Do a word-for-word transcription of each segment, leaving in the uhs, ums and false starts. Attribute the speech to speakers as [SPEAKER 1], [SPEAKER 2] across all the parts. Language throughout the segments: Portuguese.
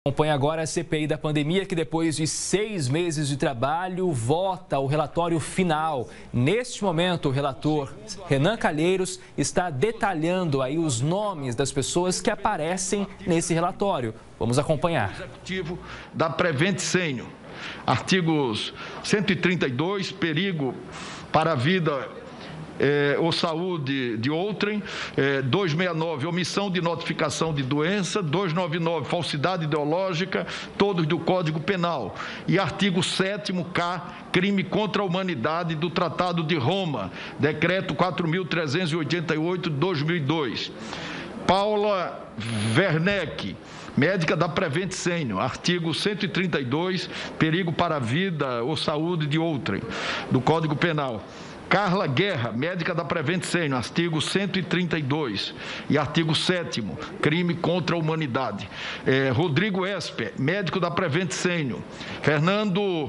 [SPEAKER 1] Acompanha agora a C P I da pandemia, que depois de seis meses de trabalho, vota o relatório final. Neste momento, o relator Renan Calheiros está detalhando aí os nomes das pessoas que aparecem nesse relatório. Vamos acompanhar.
[SPEAKER 2] Executivo da Prevent Senior, artigos cento e trinta e dois, perigo para a vida É, ou saúde de outrem, é, duzentos e sessenta e nove, omissão de notificação de doença, duzentos e noventa e nove, falsidade ideológica, todos do Código Penal. E artigo sétimo K, crime contra a humanidade do Tratado de Roma, decreto quatro mil trezentos e oitenta e oito de dois mil e dois. Paula Werneck, médica da Prevent Senior, artigo cento e trinta e dois, perigo para a vida ou saúde de outrem, do Código Penal. Carla Guerra, médica da Prevent Senior, artigo cento e trinta e dois e artigo sétimo, crime contra a humanidade. É, Rodrigo Esper, médico da Prevent Senior. Fernando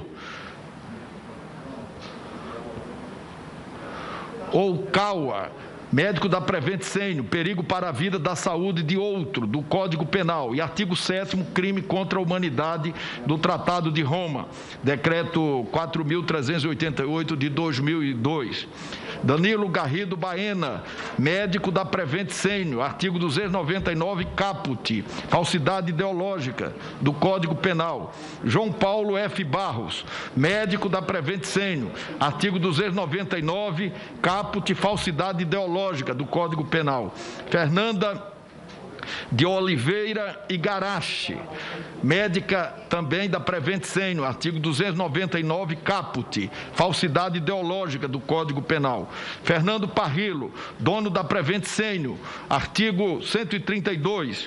[SPEAKER 2] Oukawa, médico da Prevent Senior, perigo para a vida da saúde de outro, do Código Penal. E artigo sétimo, crime contra a humanidade do Tratado de Roma, decreto quatro mil trezentos e oitenta e oito de dois mil e dois. Danilo Garrido Baena, médico da Prevent Senior, artigo duzentos e noventa e nove, caput, falsidade ideológica do Código Penal. João Paulo F. Barros, médico da Prevent Senior, artigo duzentos e noventa e nove, caput, falsidade ideológica do Código Penal. Fernanda de Oliveira Igarashi, médica também da Prevent Senior, artigo duzentos e noventa e nove, caput, falsidade ideológica do Código Penal. Fernando Parrillo, dono da Prevent Senior, artigo cento e trinta e dois.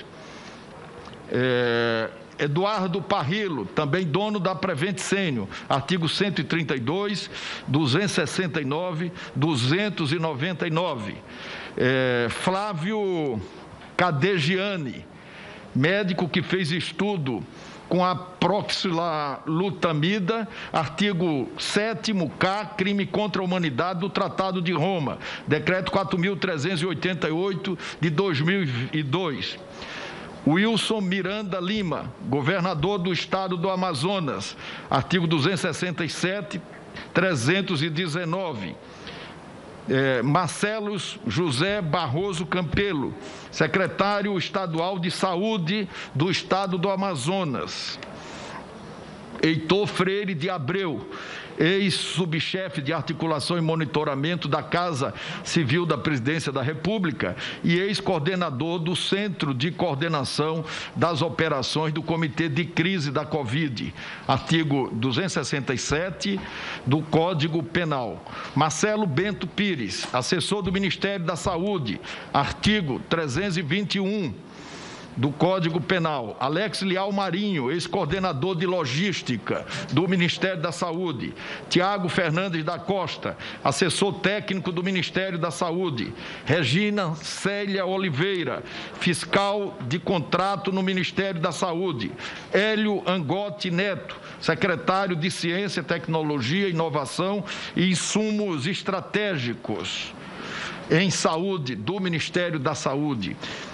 [SPEAKER 2] É... Eduardo Parrillo, também dono da Prevent Senior, artigo cento e trinta e dois, duzentos e sessenta e nove, duzentos e noventa e nove. É, Flávio Cadegiani, médico que fez estudo com a proxilutamida, artigo sétimo K, crime contra a humanidade do Tratado de Roma, decreto quatro mil trezentos e oitenta e oito de dois mil e dois. Wilson Miranda Lima, governador do estado do Amazonas, artigo duzentos e sessenta e sete, trezentos e dezenove. É, Marcelo José Barroso Campelo, secretário estadual de saúde do estado do Amazonas. Heitor Freire de Abreu, ex-subchefe de articulação e monitoramento da Casa Civil da Presidência da República e ex-coordenador do Centro de Coordenação das Operações do Comitê de Crise da Covid, artigo duzentos e sessenta e sete do Código Penal. Marcelo Bento Pires, assessor do Ministério da Saúde, artigo trezentos e vinte e um do Código Penal. Alex Leal Marinho, ex-coordenador de logística do Ministério da Saúde. Tiago Fernandes da Costa, assessor técnico do Ministério da Saúde. Regina Célia Oliveira, fiscal de contrato no Ministério da Saúde. Hélio Angotti Neto, secretário de Ciência, Tecnologia, Inovação e Insumos Estratégicos em Saúde do Ministério da Saúde.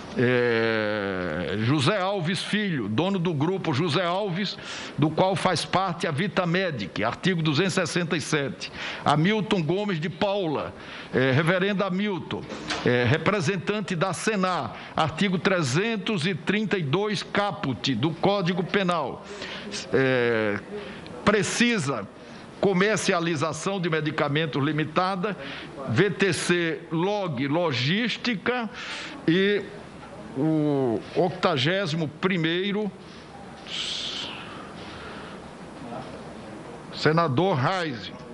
[SPEAKER 2] É, José Alves Filho, dono do grupo José Alves, do qual faz parte a Vitamedic, artigo duzentos e sessenta e sete. Hamilton Gomes de Paula, é, reverendo Hamilton, é, representante da Senar, artigo trezentos e trinta e dois, caput, do Código Penal. É, precisa comercialização de medicamentos limitada, V T C Log Logística e o octagésimo primeiro senador Reis.